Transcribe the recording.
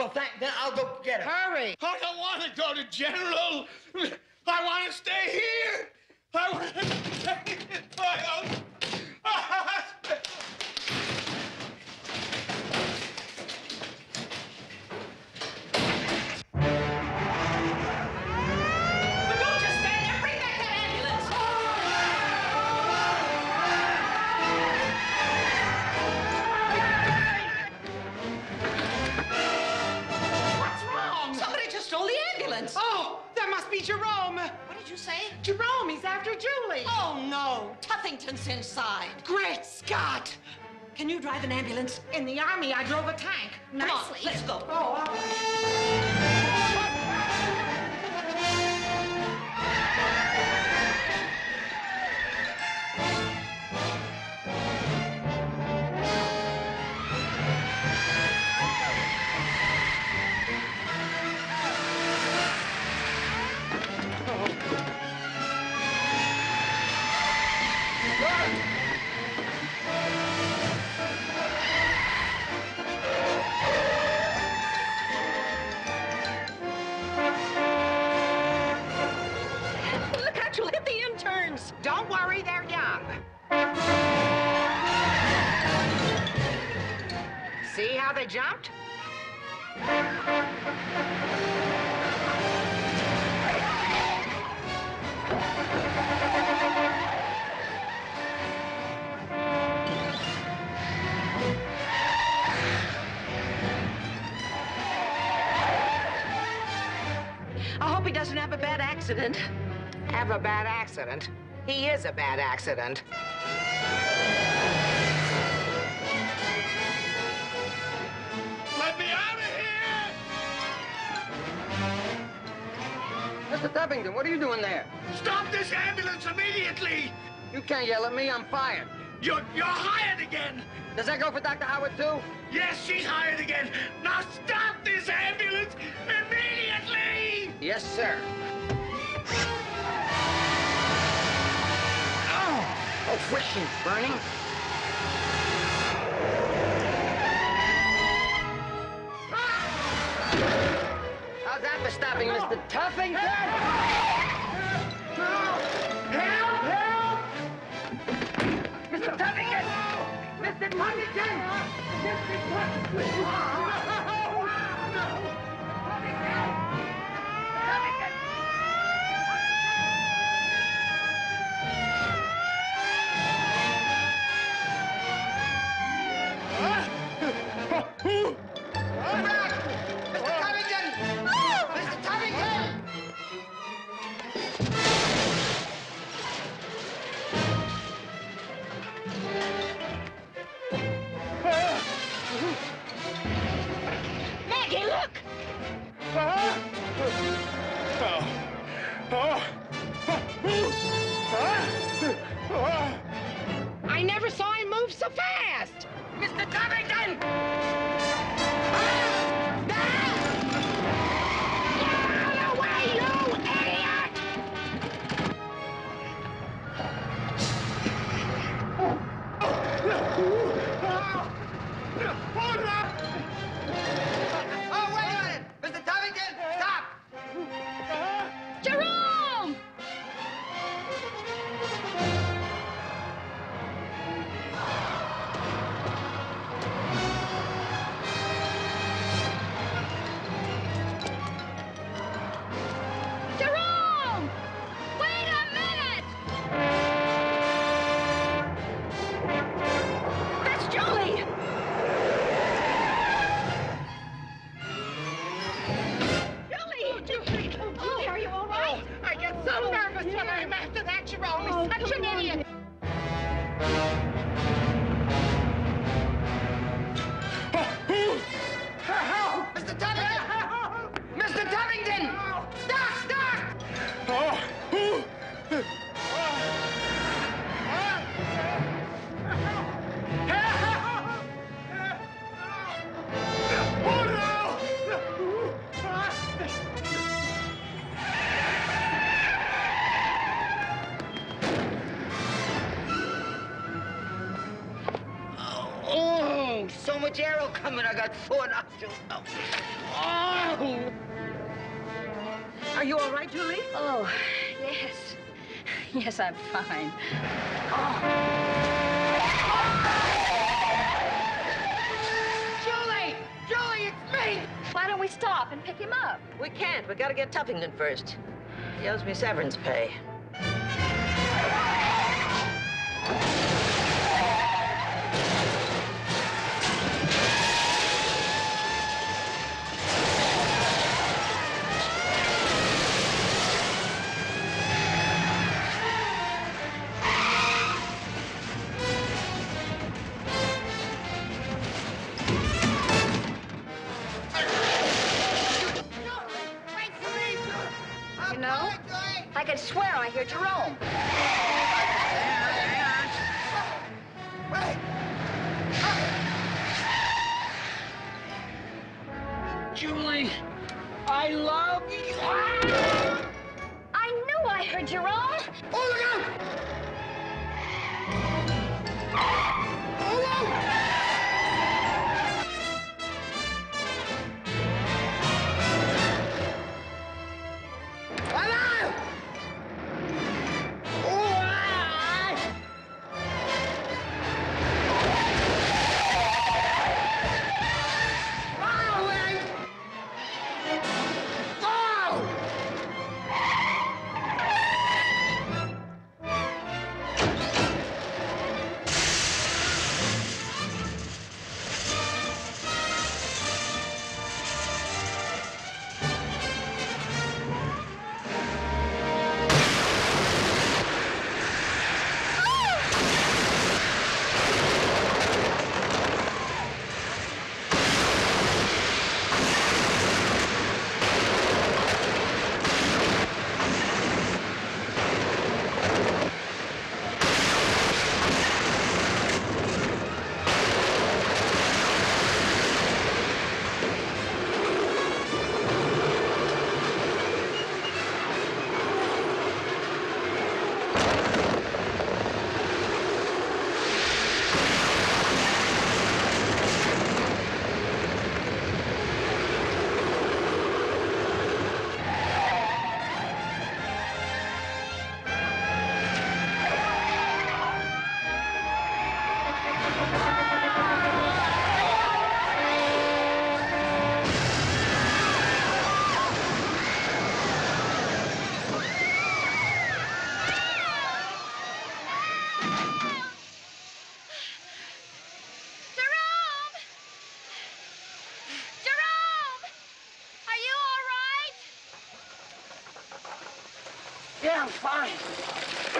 Well, then I'll go get her. Hurry. I don't want to go to General. I want to stay here. I want to stay in my own hospital. But don't just stand there. Bring back that ambulance. What's wrong? Somebody just stole the ambulance. Oh, that must be Jerome. What did you say? Jerome, he's after Julie. Oh, no. Tuffington's inside. Great Scott. Can you drive an ambulance? In the Army, I drove a tank. Come on, Nicely. let's go. Oh, Look out, you'll hit the interns. don't worry, they're young. See how they jumped? I hope he doesn't have a bad accident. Have a bad accident. He is a bad accident. Let me out of here! Mr. Tuffington, what are you doing there? Stop this ambulance immediately! You can't yell at me. I'm fired. You're hired again! Does that go for Dr. Howard, too? Yes, she's hired again! Now stop this ambulance immediately! Yes, sir. Oh, friction, burning. How's that for stopping Mr. Tuffington? Help! Help! Mr. Tuffington! Mr. Tuffington! Mr. Tuffington! Come back! Mr. Tuffington! Mr. Tuffington! Maggie, look! I never saw him move so fast. Mr. Tuffington! Get out of the way, you idiot! Oh, wait a minute! Mr. Tuffington, stop! Jerome! Gerald coming. I got 4 nostrils. Oh. Are you all right, Julie? Oh, yes. Yes, I'm fine. Julie! Julie, it's me! Why don't we stop and pick him up? We can't. We gotta get Tuffington first. He owes me severance pay. You know, I could swear I hear Jerome. Julie, I love you. I knew I heard Jerome. Oh, look out! Oh, no! Hello! Oh, Yeah, I'm fine.